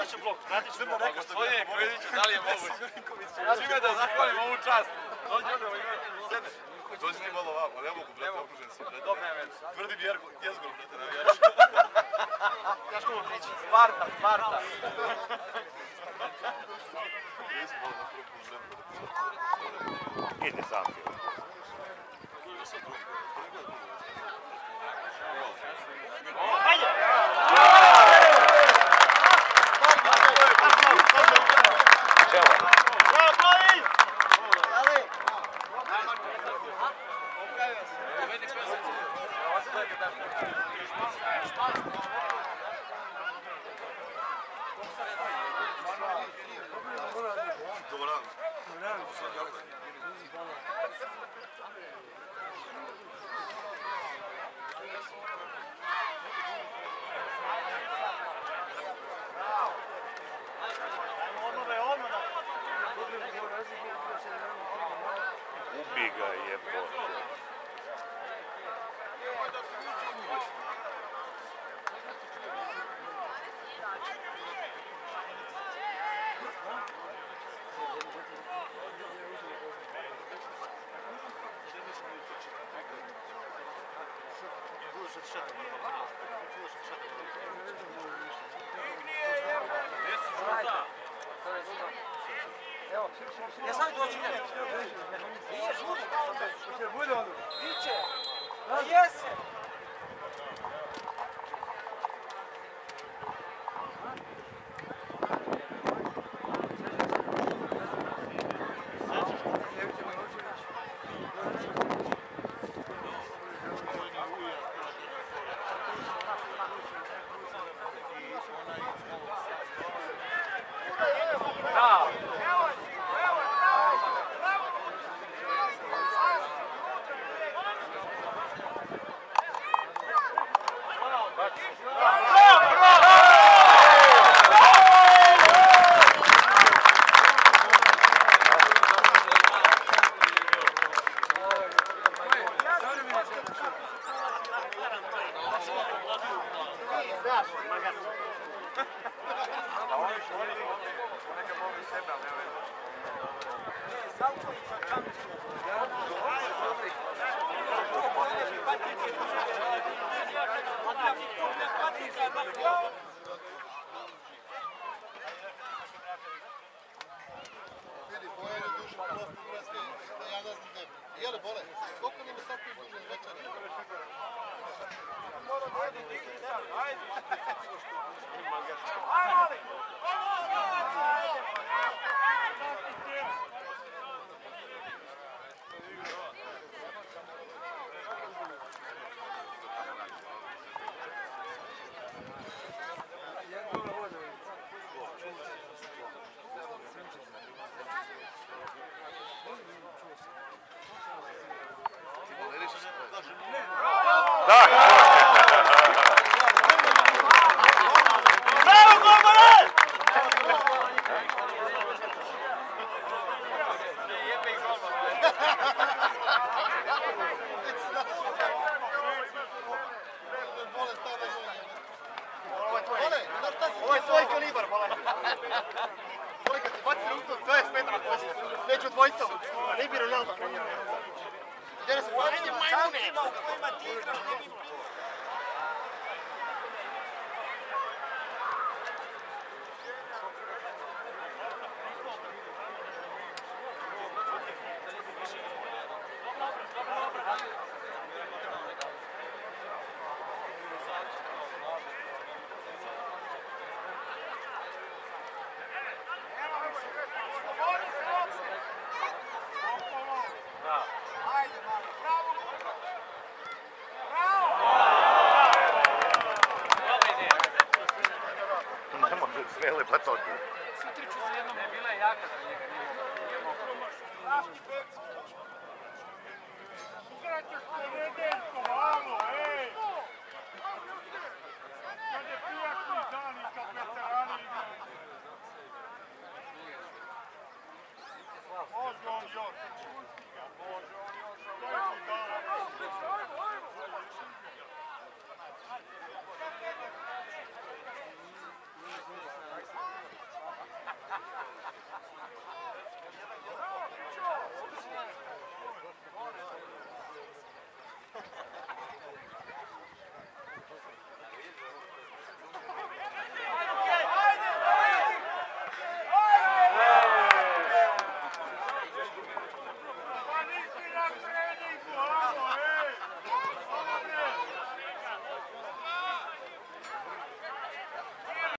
će blok, vratit će blok. Gospodine Kojidiću, da li je moguće? Čime da zahvalim ovu čast? Dođi ti malo ovako, ne mogu, brate, okružen si. Dobro, ne već. Tvrdim jezgor, brate, navijaš. Znaš komu priča? Sparta, Sparta. Idi sam ti. Hajde! Bravo, Plavin! Ubi ga jebote. Ja sam dođi ne. Nije žuti. Hoće bude ono. Biće. Jese. Ovo je tvoj kalibar, bolaj. Bolaj kad ti baci ruku, to je Petra poslije. Neću dvojicom. Ne bi Ronaldo krenio. Gdje se pojaviti majmune? U kojima ti igraš ne bi... Ne može sve lepatoti. Ne, bila je jaka za njega, nije mogla.